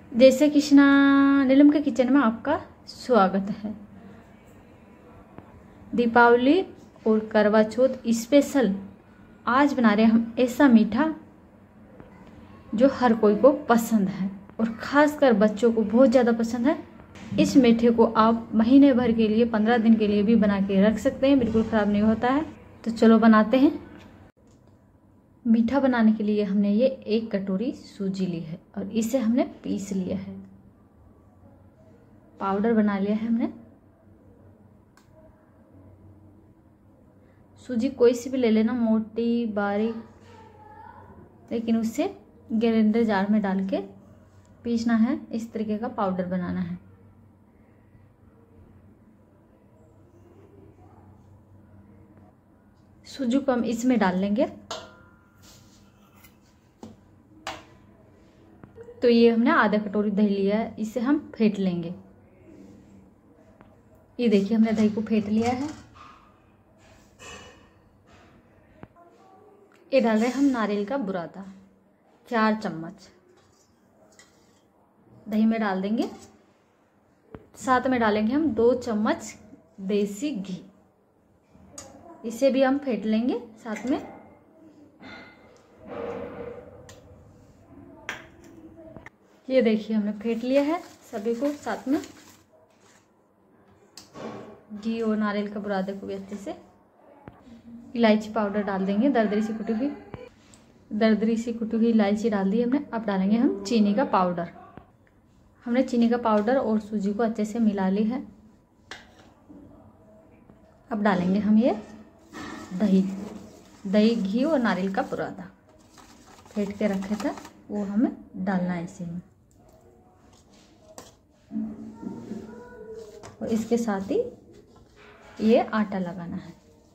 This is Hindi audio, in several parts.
जय श्री कृष्णा। नीलम के किचन में आपका स्वागत है। दीपावली और करवा चौथ स्पेशल आज बना रहे हैं हम ऐसा मीठा जो हर कोई को पसंद है और ख़ासकर बच्चों को बहुत ज़्यादा पसंद है। इस मीठे को आप महीने भर के लिए 15 दिन के लिए भी बना के रख सकते हैं, बिल्कुल ख़राब नहीं होता है। तो चलो बनाते हैं। मीठा बनाने के लिए हमने ये 1 कटोरी सूजी ली है और इसे हमने पीस लिया है, पाउडर बना लिया है हमने। सूजी कोई सी भी ले लेना, मोटी बारीक, लेकिन उसे ग्राइंडर जार में डाल के पीसना है। इस तरीके का पाउडर बनाना है। सूजी को हम इसमें डाल लेंगे। तो ये हमने आधा कटोरी दही लिया है, इसे हम फेंट लेंगे। ये देखिए हमने दही को फेंट लिया है। ये डाल रहे हैं हम नारियल का बुरादा 4 चम्मच दही में डाल देंगे। साथ में डालेंगे हम 2 चम्मच देसी घी, इसे भी हम फेंट लेंगे साथ में। ये देखिए हमने फेंट लिया है सभी को साथ में। घी और नारियल का बुरादे को भी अच्छे से। इलायची पाउडर डाल देंगे, दरदरी सी कुटी हुई इलायची डाल दी हमने। अब डालेंगे हम चीनी का पाउडर। हमने चीनी का पाउडर और सूजी को अच्छे से मिला ली है। अब डालेंगे हम ये दही, घी और नारियल का बुरादा फेंट के रखे थे, वो हमें डालना है इसी में। और इसके साथ ही ये आटा लगाना है।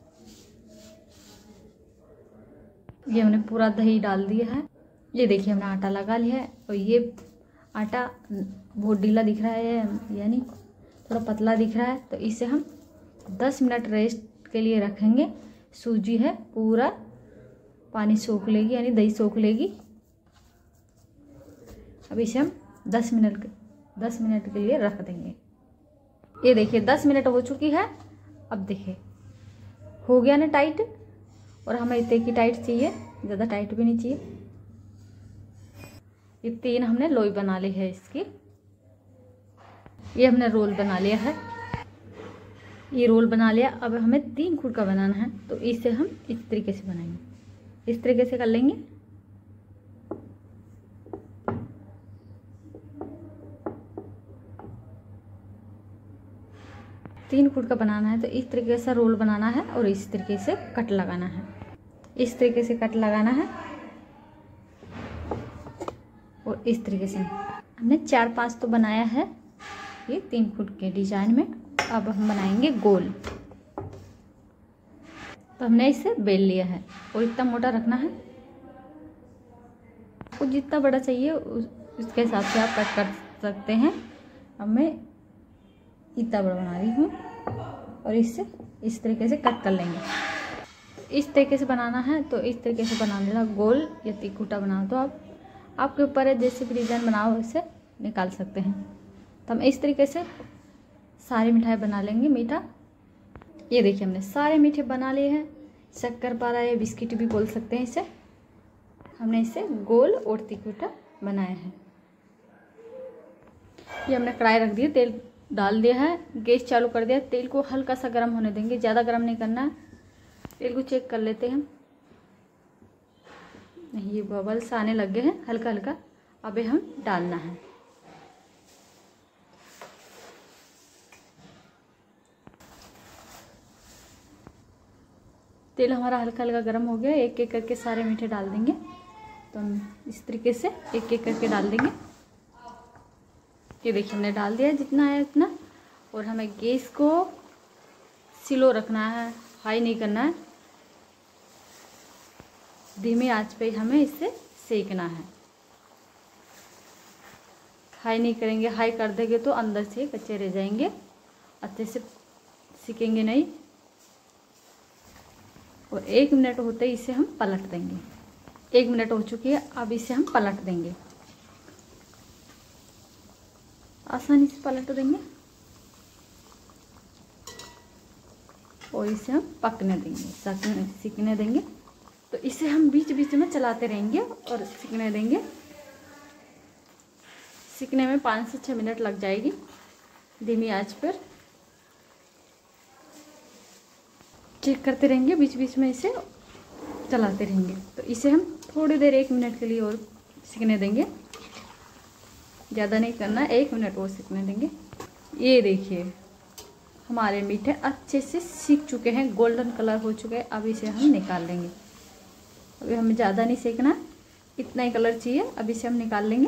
ये हमने पूरा दही डाल दिया है। ये देखिए हमने आटा लगा लिया है और ये आटा बहुत ढीला दिख रहा है, यानी थोड़ा पतला दिख रहा है। तो इसे हम 10 मिनट रेस्ट के लिए रखेंगे। सूजी है पूरा पानी सोख लेगी, यानी दही सोख लेगी। अब इसे हम 10 मिनट के लिए रख देंगे। ये देखिए 10 मिनट हो चुकी है। अब देखिए हो गया ना टाइट, और हमें इतने की टाइट चाहिए, ज़्यादा टाइट भी नहीं चाहिए। ये 3 हमने लोई बना ली है इसकी। ये हमने रोल बना लिया है। ये रोल बना लिया। अब हमें 3 खुर का बनाना है, तो इसे हम इस तरीके से बनाएंगे। इस तरीके से कर लेंगे। तीन खुर का बनाना है तो इस तरीके से रोल बनाना है और इस तरीके से कट लगाना है। इस तरीके से कट लगाना है और इस तरीके से हमने 4-5 तो बनाया है ये 3 फुट के डिजाइन में। अब हम बनाएंगे गोल। तो हमने इसे बेल लिया है और इतना मोटा रखना है। आपको जितना बड़ा चाहिए उसके हिसाब से आप कट कर सकते हैं। अब मैं इतना बड़ा बना रही हूँ और इससे इस तरीके से कट कर लेंगे। इस तरीके से बनाना है तो इस तरीके से बना लेना, गोल या तिकोटा बनाओ तो आपके ऊपर है, जैसे भी डिज़ाइन बनाओ इसे निकाल सकते हैं। तो हम इस तरीके से सारी मिठाई बना लेंगे मीठा। ये देखिए हमने सारे मीठे बना लिए हैं। शक्करपारा या बिस्किट भी बोल सकते हैं इसे। हमने इसे गोल और तिकोटा बनाया है। ये हमने कढ़ाई रख दी, तेल डाल दिया है, गैस चालू कर दिया। तेल को हल्का सा गर्म होने देंगे, ज़्यादा गर्म नहीं करना है। तेल को चेक कर लेते हैं। नहीं, ये बबल्स आने लग गए हैं हल्का हल्का। अब हम डालना है। तेल हमारा हल्का हल्का गर्म हो गया। एक एक करके सारे मीठे डाल देंगे। तो हम इस तरीके से एक एक करके डाल देंगे। ये देखिए हमने डाल दिया जितना है उतना। और हमें गैस को स्लो रखना है, हाई नहीं करना है। धीमी आंच पे हमें इसे सेकना है। हाई नहीं करेंगे, हाई कर देंगे तो अंदर से कच्चे रह जाएंगे, अच्छे से सीखेंगे नहीं। और 1 मिनट होते ही इसे हम पलट देंगे। 1 मिनट हो चुकी है, अब इसे हम पलट देंगे। आसानी से पलट देंगे और इसे हम पकने देंगे, सिकने देंगे। तो इसे हम बीच बीच में चलाते रहेंगे और सिकने देंगे। सिकने में 5 से 6 मिनट लग जाएगी धीमी आंच पर। चेक करते रहेंगे, बीच बीच में इसे चलाते रहेंगे। तो इसे हम थोड़ी देर 1 मिनट के लिए और सिकने देंगे, ज़्यादा नहीं करना, 1 मिनट और सिकने देंगे। ये देखिए हमारे मीठे अच्छे से सीख चुके हैं, गोल्डन कलर हो चुके हैं। अब इसे हम निकाल लेंगे। अभी हमें ज़्यादा नहीं सेकना, इतना ही कलर चाहिए। अब इसे हम निकाल लेंगे।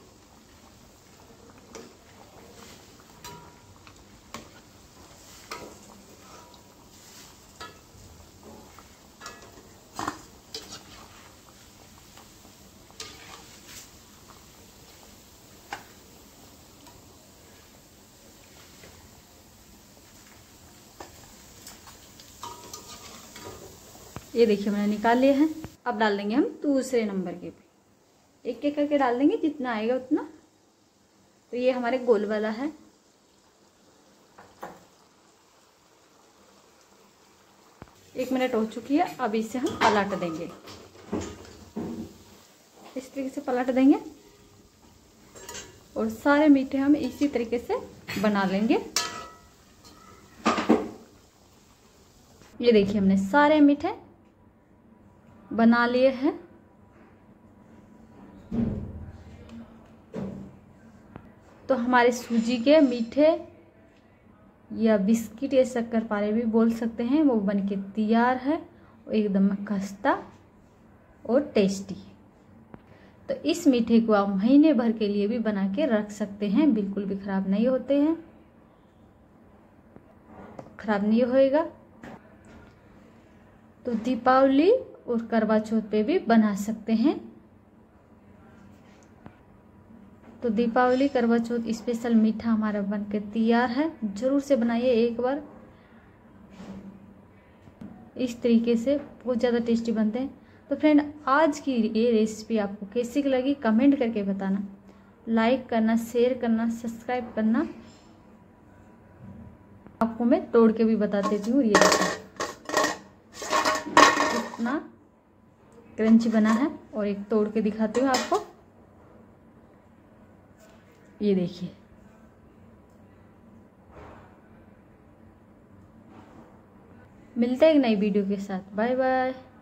ये देखिए मैंने निकाल लिया है। अब डाल देंगे हम दूसरे नंबर के भी, एक एक करके डाल देंगे, जितना आएगा उतना। तो ये हमारे गोल वाला है। एक मिनट हो चुकी है। अब इसे हम पलट देंगे, इस तरीके से पलट देंगे और सारे मीठे हम इसी तरीके से बना लेंगे। ये देखिए हमने सारे मीठे बना लिए हैं। तो हमारे सूजी के मीठे या बिस्किट या शक्करपारे भी बोल सकते हैं, वो बनके तैयार है, एकदम खस्ता और टेस्टी। तो इस मीठे को आप महीने भर के लिए भी बना के रख सकते हैं, बिल्कुल भी खराब नहीं होते हैं, खराब नहीं होएगा। तो दीपावली और करवा चौथ पे भी बना सकते हैं। तो दीपावली करवा चौथ स्पेशल मीठा हमारा बनके तैयार है। जरूर से बनाइए एक बार, इस तरीके से बहुत ज़्यादा टेस्टी बनते हैं। तो फ्रेंड आज की ये रेसिपी आपको कैसी लगी कमेंट करके बताना, लाइक करना, शेयर करना, सब्सक्राइब करना। आपको मैं तोड़ के भी बता देती हूँ। ये देखिए कितना क्रंची बना है, और एक तोड़ के दिखाती हूँ आपको। ये देखिए मिलते हैं एक नई वीडियो के साथ। Bye bye.